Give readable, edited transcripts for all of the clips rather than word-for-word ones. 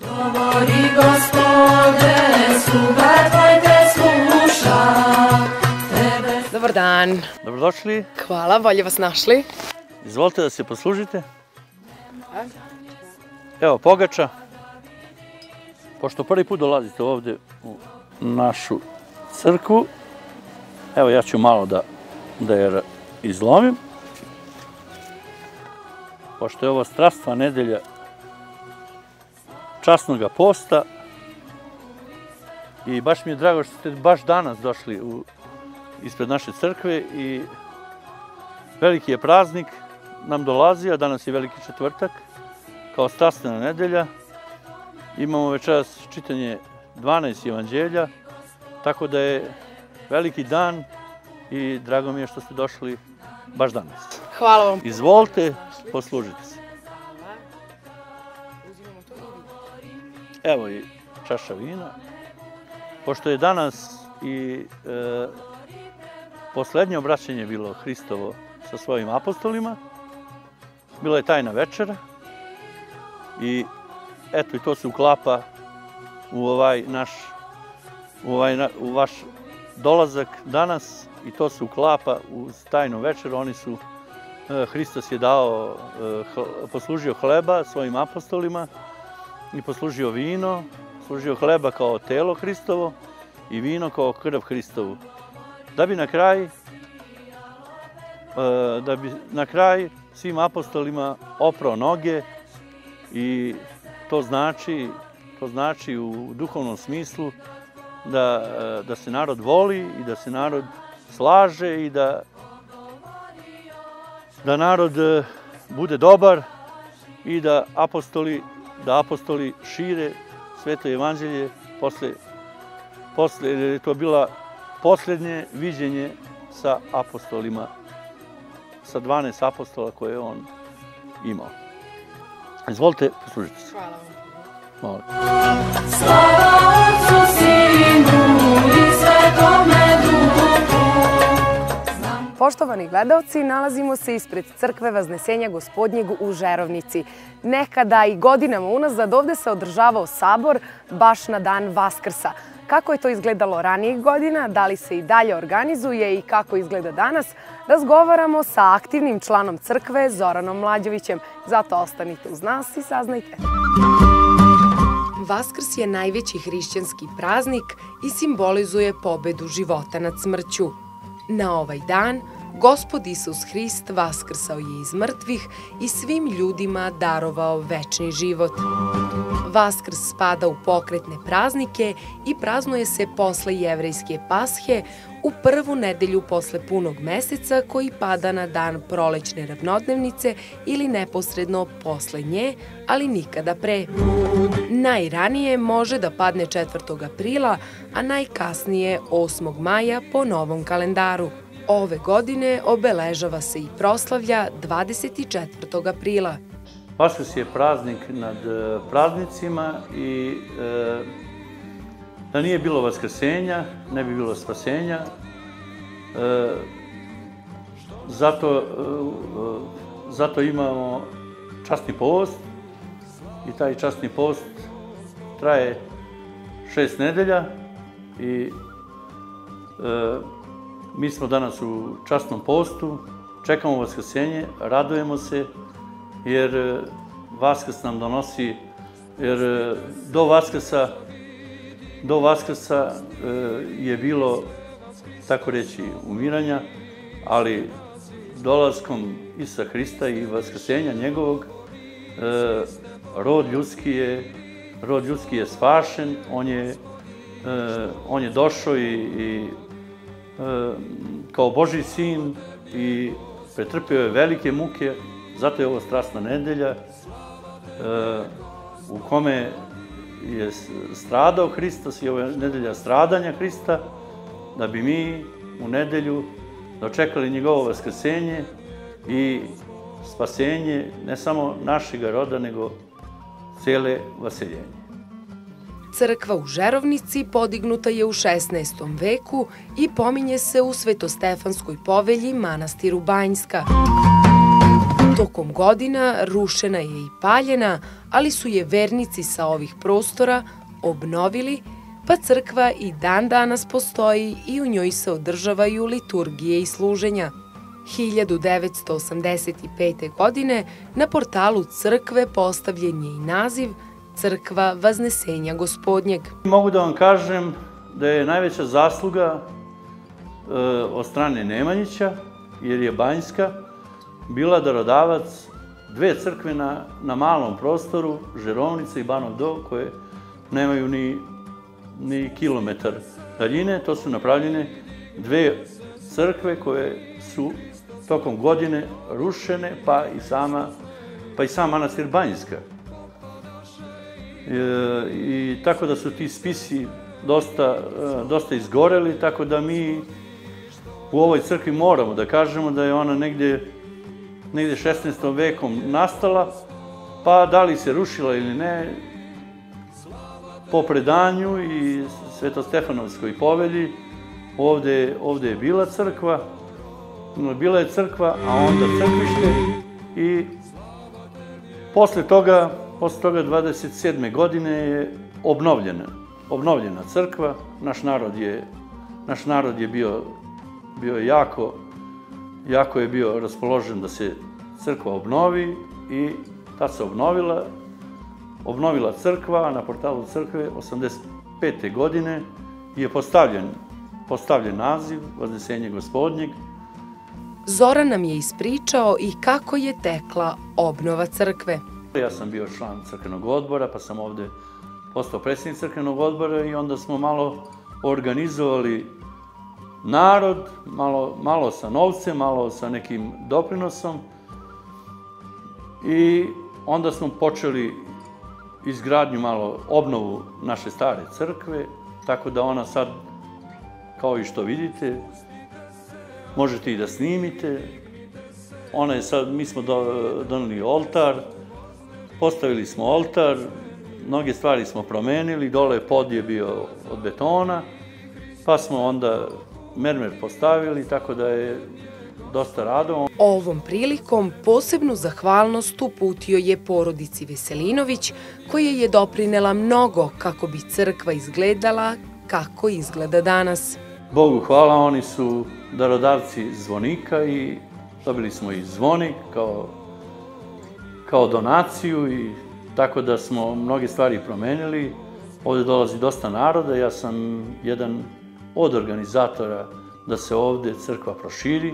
Govori Gospode, sluga tvoj te sluša. Dobar dan. Dobrodošli. Hvala, bolje vas našli. Izvolite da se poslužite. Evo pogača. Pošto prvi put dolazite ovde u našu crkvu, evo ja ću malo da je izlomim. Pošto je ovo strastva nedelja časnoga posta i baš mi je drago što ste baš danas došli ispred naše crkve i veliki je praznik nam dolazi, a danas je Veliki četvrtak kao strastvena nedelja. Imamo večeras čitanje 12 evanđelja, tako da je veliki dan i drago mi je što ste došli baš danas. Hvala vam. Izvolite, poslužite se. Evo i čaša vina. Pošto je danas i poslednje obraćanje bilo Hristovo sa svojim apostolima, bila je tajna večera i eto i to se uklapa u u vaš dolazak danas i to se uklapa uz tajnu večeru. Hristos je poslužio hleba svojim apostolima i poslužio vino, služio hleba kao telo Hristovo i vino kao krv Hristovu. Da bi na kraj svim apostolima oprao noge i to znači u duhovnom smislu da se narod voli i da se narod slaže i da narod bude dobar i da apostoli šire sveto evanđelje posle je to bila poslednje viđenje sa apostolima, sa 12 apostola koje je on imao. Izvolite, poslužite se. Hvala vam. Molim. Slava Otcu, Sinu i Svetome Duhu. Poštovani gledalci, nalazimo se ispred crkve Vaznesenja Gospodnjeg u Žerovnici. Nekada i godinama unazad ovde se održavao sabor baš na dan Vaskrsa. Kako je to izgledalo ranijih godina, da li se i dalje organizuje i kako izgleda danas, razgovaramo sa aktivnim članom crkve Zoranom Mlađevićem. Zato ostanite uz nas i saznajte. Vaskrs je najveći hrišćanski praznik i simbolizuje pobedu života nad smrću. Na ovaj dan Gospod Isus Hrist vaskrsao je iz mrtvih i svim ljudima darovao večni život. Vaskrs spada u pokretne praznike i praznuje se posle jevrejske Pashe u prvu nedelju posle punog meseca koji pada na dan prolećne ravnodnevnice ili neposredno posle nje, ali nikada pre. Najranije može da padne 4. aprila, a najkasnije 8. maja po novom kalendaru. Ove godine obeležava se i proslavlja 24. aprila. Vaskrs je praznik nad praznicima i da nije bilo vaskrsenja, ne bi bilo spasenja. Zato imamo časni post i taj časni post traje 6 nedelja i mi smo danas u časnom postu, čekamo vaskrsenje, radujemo se jer Vaskrs nam donosi, jer do Vaskrsa je bilo, tako reći, umiranja, ali dolaskom Isusa Hrista i vaskrsenja njegovog, rod ljudski je spašen, on je došao i kao Božji sin i pretrpio je velike muke, zato je ovo strasna nedelja u kome je stradao Hristos i ovo je nedelja stradanja Hrista, da bi mi u nedelju dočekali njegovo vaskrsenje i spasenje ne samo našeg roda, nego cele vaseljenje. Crkva u Žerovnici podignuta je u 16. veku i pominje se u Svetostefanskoj povelji manastiru Banjska. Tokom godina rušena je i paljena, ali su je vernici sa ovih prostora obnovili, pa crkva i dan danas postoji i u njoj se održavaju liturgije i služenja. 1985. godine na portalu crkve postavljen je i naziv Crkva Vaznesenja Gospodnjeg. Mogu da vam kažem da je najveća zasluga od strane Nemanjića, jer je Banjska bila darodavac dve crkve na malom prostoru, Žerovnica i Banov Do, koje nemaju ni kilometar daljine. To su napravljene dve crkve koje su tokom godine rušene, pa i sam manastir Banjska. I tako da su ti spisi dosta izgoreli, tako da mi u ovoj crkvi moramo da kažemo da je ona negde 16. vekom nastala, pa da li se rušila ili ne, po predanju i Svetostefanovskoj povelji, ovde je bila crkva, a onda crkvište i posle toga 27. godine je obnovljena crkva. Naš narod je bio jako je bio raspoložen da se crkva obnovi i tad se obnovila crkva, a na portalu crkve 85. godine je postavljen naziv Vaznesenje Gospodnjeg. Zoran nam je ispričao i kako je tekla obnova crkve. Ja sam bio član crkvenog odbora, pa sam ovde postao predsjednik crkvenog odbora i onda smo malo organizovali narod, malo sa novcem, malo sa nekim doprinosom i onda smo počeli izgradnju, obnovu naše stare crkve, tako da ona sad, kao i što vidite, možete i da snimite. Ona je sad, mi smo doneli oltar, postavili smo oltar, mnoge stvari smo promenili, dole pod je bio od betona, pa smo onda mermer postavili, tako da je dosta radova. Ovom prilikom posebnu zahvalnost uputio je porodici Veselinović, koja je doprinela mnogo kako bi crkva izgledala kako izgleda danas. Bogu hvala, oni su darodavci zvonika i dobili smo i zvonik kao donaciju i tako da smo mnoge stvari promenili. Ovde dolazi dosta naroda, ja sam jedan od organizatora da se ovde crkva proširi,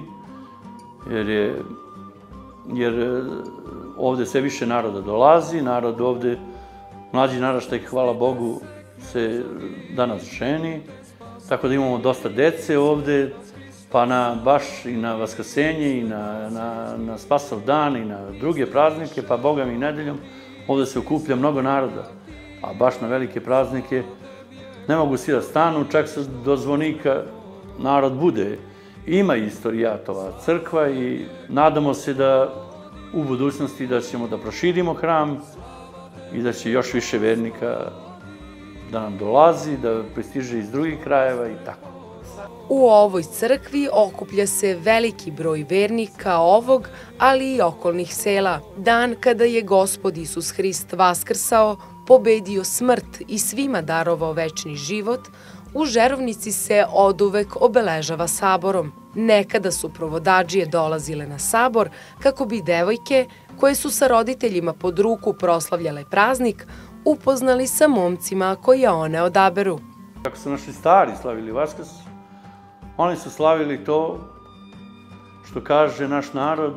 jer ovde sve više naroda dolazi, mlađi naraštaj, hvala Bogu, se danas ženi, tako da imamo dosta dece ovde, pa baš i na Vaskrsenje i na Spasov dan i na druge praznike, pa Boga mi i nedeljom, ovde se okuplja mnogo naroda, a baš na velike praznike ne mogu svi da stanu, čak se do zvonika narod bude. Ima istorijatova crkva i nadamo se da u budućnosti da ćemo da proširimo hram i da će još više vernika da nam dolazi, da pristiže iz drugih krajeva i tako. U ovoj crkvi okuplja se veliki broj vernika ovog, ali i okolnih sela. Dan kada je Gospod Isus Hrist vaskrsao, pobedio smrt i svima darovao večni život, u Žerovnici se oduvek obeležava saborom. Nekada su provodadžije dolazile na sabor kako bi devojke, koje su sa roditeljima pod ruku proslavljale praznik, upoznali sa momcima koje one odaberu. Kako su naši stari slavili Vaskrs, oni su slavili to što kaže naš narod,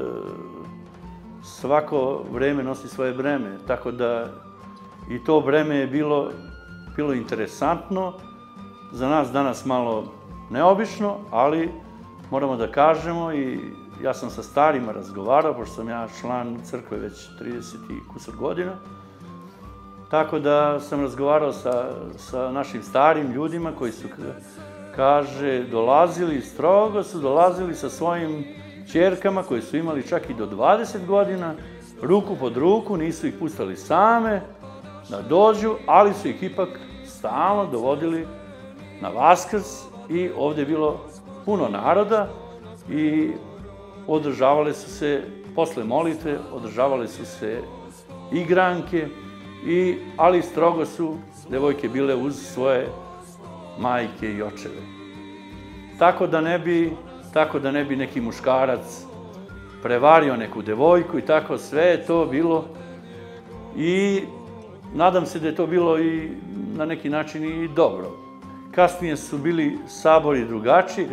svako vreme nosi svoje breme, tako da i to breme je bilo interesantno, za nas danas malo neobično, ali moramo da kažemo i ja sam sa starima razgovarao, pošto sam ja član crkve već 30 i kusur godina, tako da sam razgovarao sa našim starim ljudima koji su, kaže, strogo su dolazili sa svojim ćerkama koji su imali čak i do 20 godina, ruku pod ruku, nisu ih pustali same da dođu, ali su ih ipak stalno dovodili na Vaskrs i ovde je bilo puno naroda i održavale su se posle molitve održavale su se igranke, ali strogo su devojke bile uz svoje majke i očeve. Tako da ne bi neki muškarac prevario neku devojku i tako, sve je to bilo i nadam se da je to bilo i na neki način i dobro. Kasnije su bili sabori drugačiji,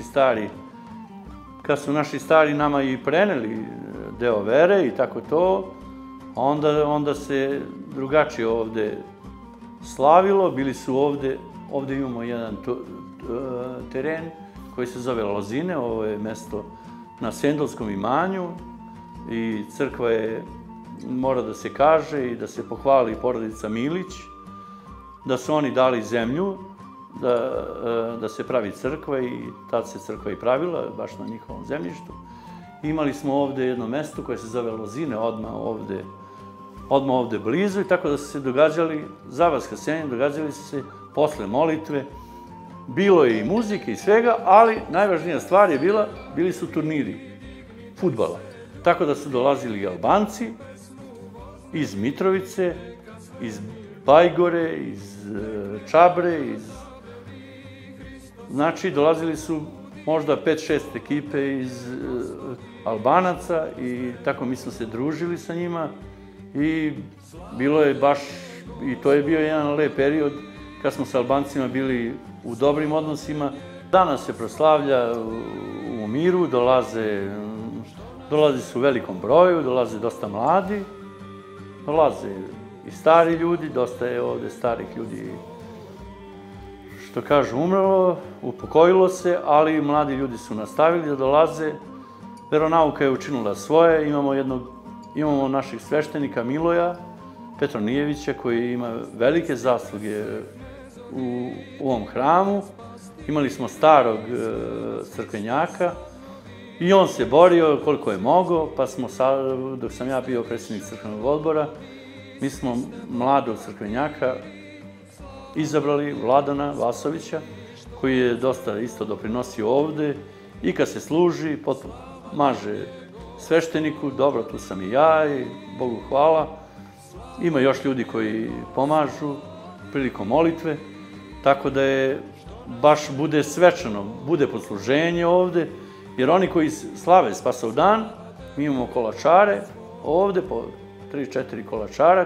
kad su naši stari nama i preneli deo vere i tako to, onda se drugačije ovde slavilo. Bili su ovde imamo jedan teren koji se zove Lozine, ovo je mesto na Sendolskom imanju i crkva je, mora da se kaže i da se pohvali porodica Milić, da su oni dali zemlju da se pravi crkva i tad se crkva i pravila, baš na njihovom zemljištu. Imali smo ovde jedno mesto koje se zove Lozine, odmah ovde blizu, i tako da su se događali, za Vaskrsenje događali su se posle molitve. Bilo je i muzike i svega, ali najvažnija stvar je bili su turniri fudbala. Tako da su dolazili i Albanci iz Mitrovice, iz Bajgore, iz Čabre, znači dolazili su možda 5-6 ekipe iz Albanaca i tako mi smo se družili sa njima i bilo je baš, i to je bio jedan lep period kad smo sa Albancima bili u dobrim odnosima. Danas se proslavlja u miru, dolaze su u velikom broju, dolaze dosta mladi, dolaze i stari ljudi, dosta je ovde starih ljudi, što kažu, umrlo, upokojilo se, ali mladi ljudi su nastavili da dolaze. Veronauka je učinila svoje, imamo naših sveštenika Miloja Petronijevića koji ima velike zasluge u ovom hramu. Imali smo starog crkvenjaka i on se borio koliko je mogao, pa smo, dok sam ja bio predsjednik crkvenog odbora, mi smo mladog crkvenjaka izabrali, Vladana Vasovića, koji je dosta isto doprinosio ovde i kad se služi, maže svešteniku, dobro, tu sam i ja i Bogu hvala. Ima još ljudi koji pomažu prilikom molitve, tako da je baš bude svečano, bude posluženje ovde, jer oni koji slave Spasov dan, mi imamo kolačare ovde, po 3-4 kolačara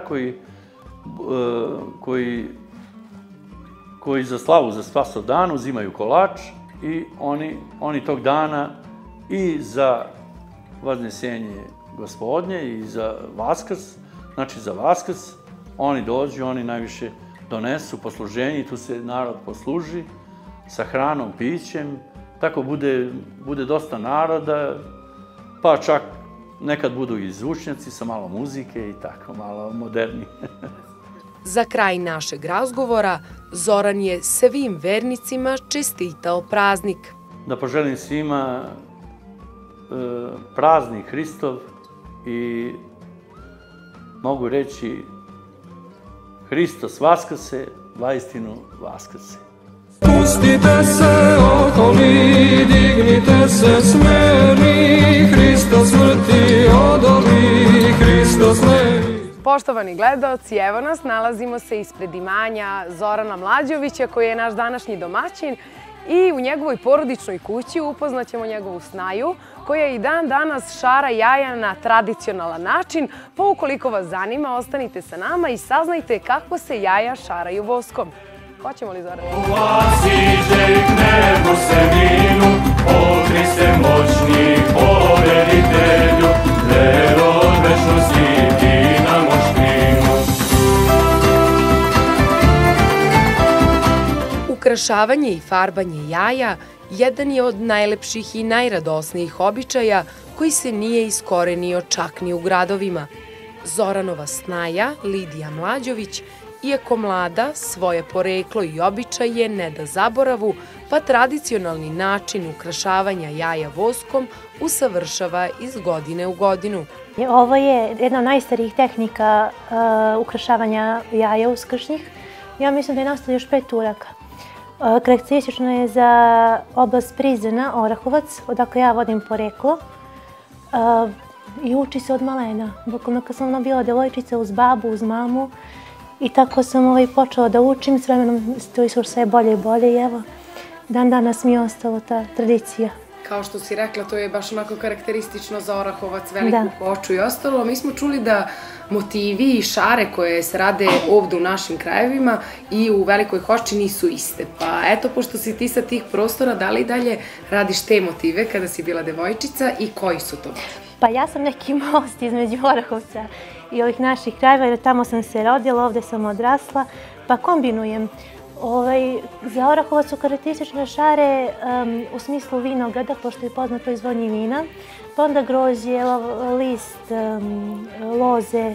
koji za slavu za Spasov dan uzimaju kolač i oni tog dana i za Vaznesenje Gospodnje i za Vaskrs, znači za Vaskrs, oni dođu, oni najviše donesu posluženje i tu se narod posluži sa hranom, pićem, tako bude dosta naroda, pa čak nekad budu i zvučnjaci sa malo muzike i tako, malo moderni. Za kraj našeg razgovora, Zoran je svim vernicima čestitao praznik. Da poželim svima praznik Hristov i mogu reći Hristos vaskrse, vaistinu vaskrse. Pustite se okoli, dignite se smeli, Hristos smrti odoli, Hristos levi. Poštovani gledaoci, evo nas, nalazimo se ispred imanja Zorana Mlađovića, koji je naš današnji domaćin, i u njegovoj porodičnoj kući upoznaćemo njegovu snaju, koja i dan danas šara jaja na tradicionalan način, pa ukoliko vas zanima, ostanite sa nama i saznajte kako se jaja šaraju voskom. Hoćemo li, Zoran? Siđe k nebu se vinu, o Hriste moćni poveritelju, vero od večnosti ti nam oškrinu. Ukrašavanje i farbanje jaja jedan je od najlepših i najradosnijih običaja koji se nije iskorenio čak ni u gradovima. Zoranova snaja, Lidija Mlađović, iako mlada, svoje poreklo i običaje ne da zaboravu, pa tradicionalni način ukrašavanja jaja voskom usavršava iz godine u godinu. Ovo je jedna od najstarijih tehnika ukrašavanja jaja uskršnjih. Ja mislim da je nastalo još 5 Turaka. Karakteristično je za oblast Prizrena, Orahovac, odakle ja vodim poreklo. i uči se od malena. Bukvalno kad sam bila djevojčica uz babu, uz mamu i tako sam počela da učim, s vremenom to išlo sve bolje i bolje i evo, dan danas mi je ostala ta tradicija. Kao što si rekla, to je baš onako karakteristično za Orahovac, veliku koču i ostalo. Mi smo čuli da motivi i šare koje se rade ovdje u našim krajevima i u Velikoj Hoči nisu iste. Pa eto, pošto si ti sa tih prostora, da li dalje radiš te motive kada si bila devojčica i koji su to? Pa ja sam neki most između Orahovca i ovih naših krajeva, jer tamo sam se rodila, ovdje sam odrasla, pa kombinujem. Za Orahovac su karakteristične šare u smislu vinograda, pošto je poznat proizvodnji vina, pa onda grožđe, list, loze,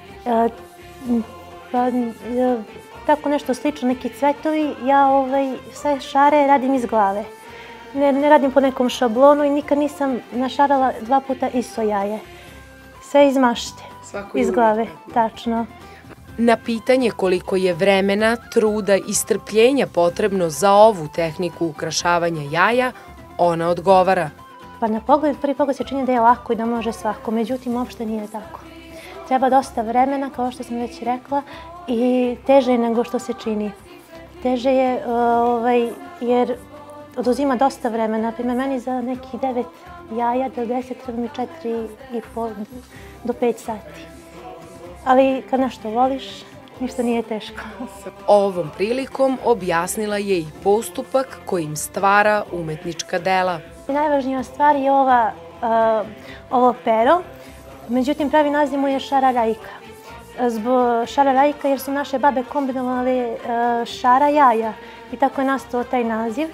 pa tako nešto slično, neki cvetovi. Ja sve šare radim iz glave. Ne radim po nekom šablonu i nikad nisam našarala 2 puta isto jaje. Sve iz mašte, iz glave, tačno. Na pitanje koliko je vremena, truda i strpljenja potrebno za ovu tehniku ukrašavanja jaja, ona odgovara. Pa na prvi pogled se čini da je lako i da može svako, međutim uopšte nije tako. Treba dosta vremena, kao što sam već rekla, i teže je nego što se čini. Teže je jer oduzima dosta vremena. Naprimjer, meni za nekih 9 jaja do 10 treba mi 4,5 do 5 sati. Ali kad nešto voliš, ništa nije teško. Ovom prilikom objasnila je i postupak kojim stvara umetnička dela. Najvažnija stvar je ovo pero, međutim pravi naziv mu je šara rajka. Zbog šara rajka jer su naše babe kombinovale šara jaja i tako je nastao taj naziv.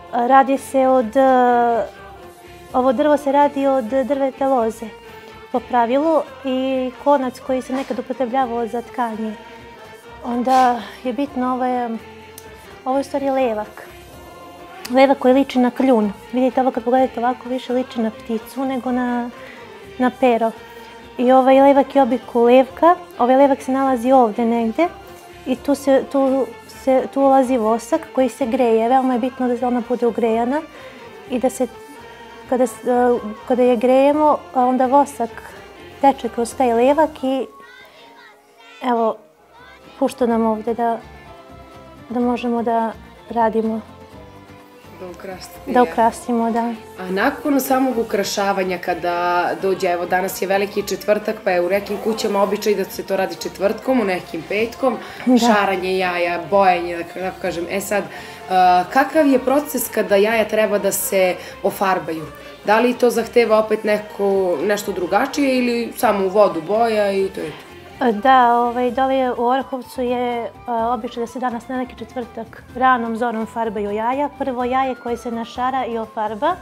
Ovo drvo se radi od drvete loze po pravilu i konac koji se nekad upotrebljavao za tkanje. Onda je bitno, ovo je u stvari levak. Levak koji liči na kljun. Vidite, ovo kad pogledate ovako više liči na pticu nego na pero. I ovaj levak je obliku levka. Ovaj levak se nalazi ovdje negdje i tu ulazi vosak koji se greje. Veoma je bitno da ona bude ugrejana i da se kada je grejemo, onda vosak teče kroz taj levak i evo, pušta nam ovdje da možemo da radimo. Da ukrasimo, da. A nakon samog ukrašavanja, kada dođe, evo danas je Veliki četvrtak, pa je u nekim kućama običaj da se to radi četvrtkom, u nekim petkom, šaranje jaja, bojanje, da tako kažem. E sad, kakav je proces kada jaja treba da se ofarbaju? Da li to zahteva opet nešto drugačije ili samo u vodu boja i to je to? Da, dole u Orahovcu je običaj da se danas na neki četvrtak ranom zorom farbaju jaja. Prvo jaje koje se našara i ofarba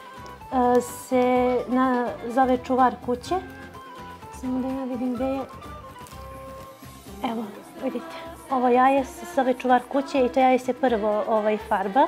se zove čuvar kuće. Samo da ja vidim gde je. Evo, vidite, ovo jaje se zove čuvar kuće i to jaje se prvo farba.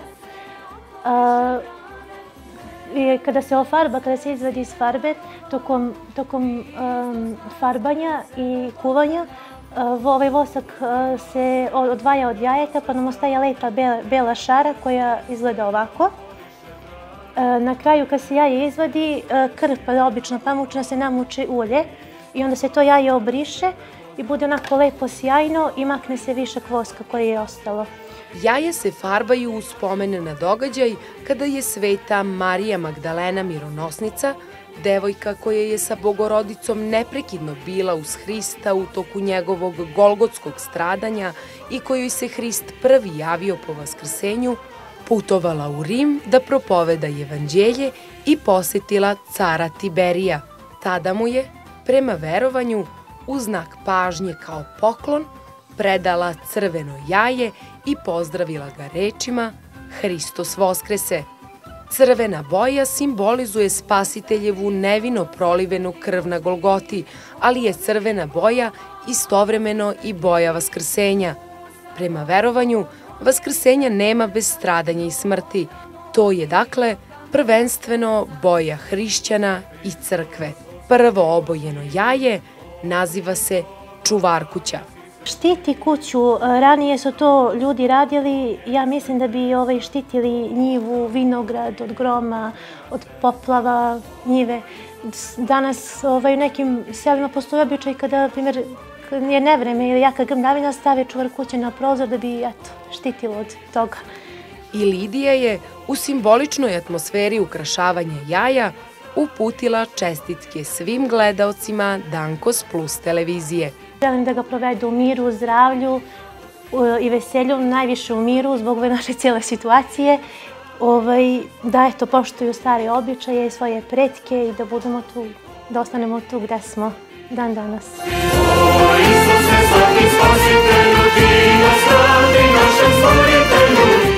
I kada se ofarba, kada se izvadi iz farbe, tokom farbanja i kuvanja, ovaj vosak se odvaja od jajeta pa nam ostaje lepa bela šara koja izgleda ovako. Na kraju kad se jaje izvadi, krpa obično pamučna se namuči ulje i onda se to jaje obriše i bude onako lepo sjajno i makne se višak voska koji je ostalo. Jaja se farbaju u spomen na događaj kada je Sveta Marija Magdalena mironosnica, devojka koja je sa Bogorodicom neprekidno bila uz Hrista u toku njegovog golgotskog stradanja i kojoj se Hrist prvi javio po vaskrsenju, putovala u Rim da propoveda evanđelje i posetila cara Tiberija. Tada mu je, prema verovanju, u znak pažnje kao poklon, predala crveno jaje i pozdravila ga rečima Hristos Voskrese. Crvena boja simbolizuje Spasiteljevu nevino prolivenu krv na Golgoti, ali je crvena boja istovremeno i boja vaskrsenja. Prema verovanju, vaskrsenja nema bez stradanja i smrti. To je, dakle, prvenstveno boja hrišćana i crkve. Prvo obojeno jaje naziva se čuvarkuća. Štiti kuću, ranije su to ljudi radili, ja mislim da bi štitili njivu, vinograd od groma, od poplava, njive. Danas u nekim selima postoji običaj kada, na primjer, je nevreme ili jaka grmljavina, stave čuvar kuće na prozor da bi štitilo od toga. I Lidija je u simboličnoj atmosferi ukrašavanja jaja uputila čestitke svim gledaocima Dankos Plus televizije. Želim da ga provedu u miru, zdravlju i veselju, najviše u miru zbog ove naše cijele situacije. Da poštuju stare običaje i svoje pretke i da budemo tu, da ostanemo tu gde smo dan danas. O Isuse, svaki spasitelju, ti nas radi našem stvoritelju.